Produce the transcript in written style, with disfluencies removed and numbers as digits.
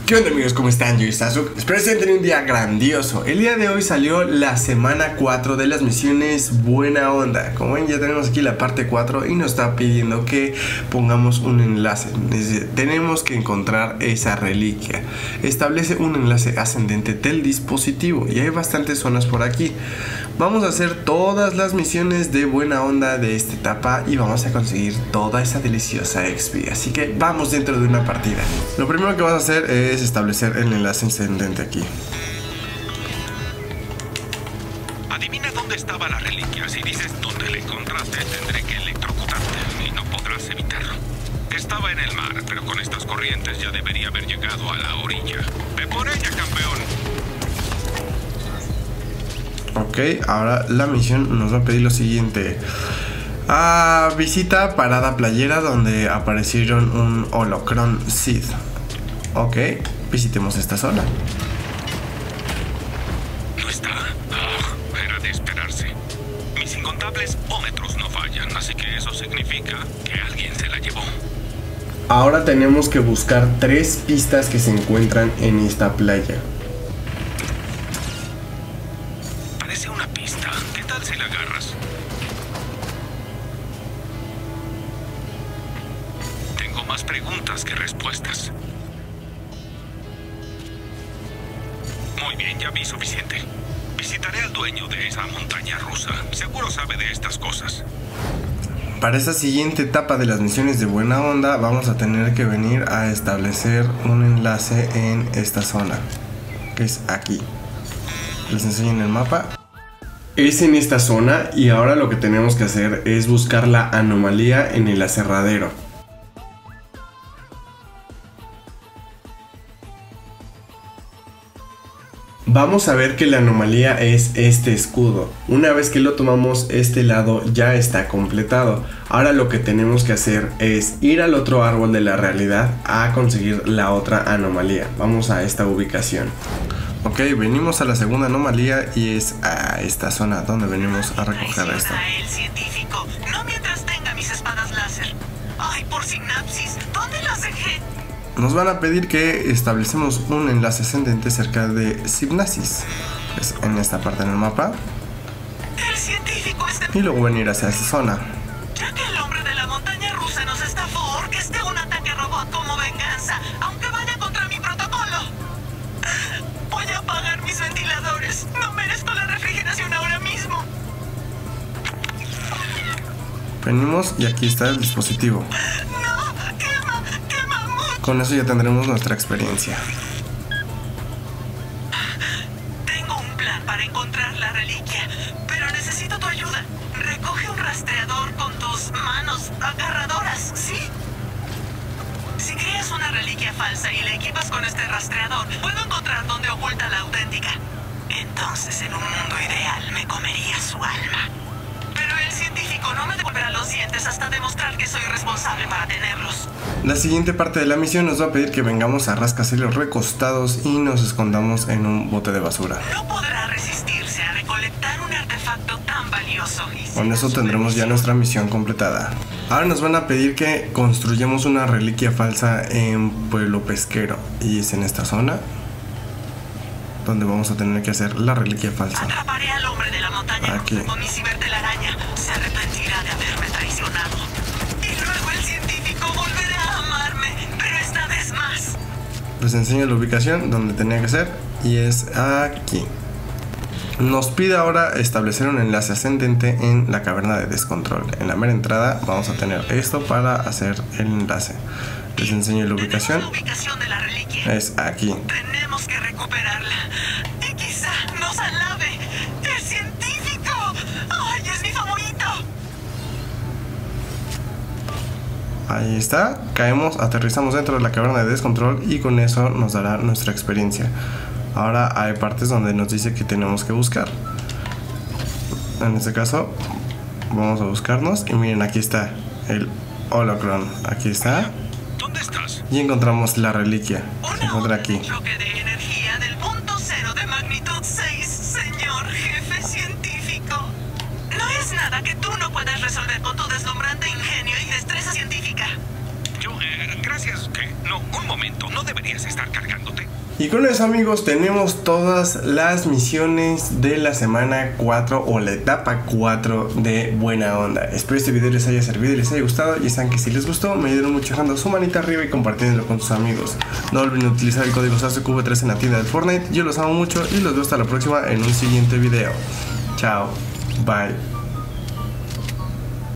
¿Qué onda amigos? ¿Cómo están? Yo soy Sasuke. Espero que estén teniendo un día grandioso. El día de hoy salió la semana 4 de las misiones Buena Onda. Como ven, ya tenemos aquí la parte 4 y nos está pidiendo que pongamos un enlace. Tenemos que encontrar esa reliquia. Establece un enlace ascendente del dispositivo y hay bastantes zonas por aquí. Vamos a hacer todas las misiones de Buena Onda de esta etapa y vamos a conseguir toda esa deliciosa XP. Así que vamos dentro de una partida. Lo primero que vas a hacer es establecer el enlace ascendente aquí. Adivina dónde estaba la reliquia. Si dices dónde la encontraste, tendré que electrocutarte y no podrás evitarlo. Estaba en el mar, pero con estas corrientes ya debería haber llegado a la orilla. ¡Ve por ella, campeón! Ok, ahora la misión nos va a pedir lo siguiente. Visita parada playera donde aparecieron un holocron Sith. Ok, visitemos esta zona. ¿No está? Era de esperarse. Mis incontables ómetros no fallan, así que eso significa que alguien se la llevó. Ahora tenemos que buscar 3 pistas que se encuentran en esta playa. Parece una pista. ¿Qué tal si la agarras? Tengo más preguntas que respuestas. Muy bien, ya vi suficiente. Visitaré al dueño de esa montaña rusa. Seguro sabe de estas cosas. Para esta siguiente etapa de las misiones de Buena Onda vamos a tener que venir a establecer un enlace en esta zona, que es aquí. Les enseño en el mapa. Es en esta zona y ahora lo que tenemos que hacer es buscar la anomalía en el aserradero. Vamos a ver que la anomalía es este escudo. Una vez que lo tomamos, este lado ya está completado. Ahora lo que tenemos que hacer es ir al otro árbol de la realidad a conseguir la otra anomalía. Vamos a esta ubicación. Ok, venimos a la segunda anomalía y es a esta zona donde venimos a recoger esto. El científico, no mientras tenga mis espadas láser. Ay, por sinapsis, ¿dónde las dejé? Nos van a pedir que establecemos un enlace ascendente cerca de Sibnasis, es en esta parte del mapa, El científico es de... y luego venir hacia esta zona. Ya que el hombre de la montaña rusa nos estafó, orquesté un ataque robot como venganza, aunque vaya contra mi protocolo. Voy a apagar mis ventiladores. No merezco la refrigeración ahora mismo. Venimos y aquí está el dispositivo. No, quema mucho. Con eso ya tendremos nuestra experiencia. Tengo un plan para encontrar la reliquia, pero necesito tu ayuda. Recoge un rastreador con tus manos agarradoras, ¿sí? Si creas una reliquia falsa y la equipas con este rastreador, puedo encontrar dónde oculta la auténtica. Entonces, en un mundo ideal, me comería su alma. Pero el científico no me devolverá los dientes hasta demostrar que soy responsable para tenerlos. La siguiente parte de la misión nos va a pedir que vengamos a rascacielos recostados y nos escondamos en un bote de basura. No podrá resistirse a recolectar un artefacto tan valioso. Con eso tendremos ya nuestra misión completada. Ahora nos van a pedir que construyamos una reliquia falsa en Pueblo Pesquero. Y es en esta zona donde vamos a tener que hacer la reliquia falsa. Atraparé al hombre de la montaña Aquí. con mi cibertelaraña. Se arrepentirá de haberme traicionado. Y luego el científico volverá a amarme, pero esta vez más. Les enseño la ubicación donde tenía que ser y es aquí. Nos pide ahora establecer un enlace ascendente en la caverna de descontrol. En la mera entrada vamos a tener esto para hacer el enlace. Les enseño la ubicación. La ubicación de la reliquia. Es aquí. Tenemos que recuperarla. Y quizá nos alabe. ¡El científico! ¡Ay, es mi favorito! Ahí está. Caemos, aterrizamos dentro de la caverna de descontrol y con eso nos dará nuestra experiencia. Ahora hay partes donde nos dice que tenemos que buscar. En este caso vamos a buscarnos y miren, aquí está el holocron. Aquí está. ¿Dónde estás? Y encontramos la reliquia. Se encuentra aquí. Un choque de energía del punto cero de magnitud 6, señor jefe científico. No es nada que tú no puedas resolver con tu deslumbrante ingenio y destreza científica. Gracias. ¿Qué? No, un momento. ¿No deberías estar cargándote? Y con eso, amigos, tenemos todas las misiones de la semana 4 o la etapa 4 de Buena Onda. Espero este video les haya servido y les haya gustado. Y saben que si les gustó, me ayudan mucho dejando su manita arriba y compartiéndolo con sus amigos. No olviden utilizar el código SASUQV3 en la tienda de Fortnite. Yo los amo mucho y los veo hasta la próxima en un siguiente video. Chao, bye.